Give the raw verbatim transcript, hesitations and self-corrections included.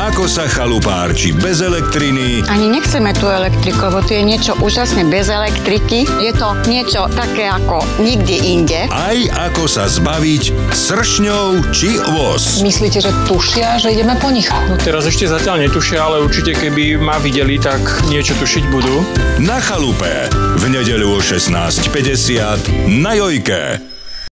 ako sa chalupárči bez elektriny. Ani nechceme tú elektriku, lebo to je niečo úžasné bez elektriky. Je to niečo také ako nikde inde. Aj ako sa zbaviť sršňov či voz. Myslíte, že tušia, že ideme po nich? No teraz ešte zatiaľ netušia, ale určite keby ma videli, tak niečo tušiť budú. Na chalupe v nedeľu o šestnásť päťdesiat na Jojke.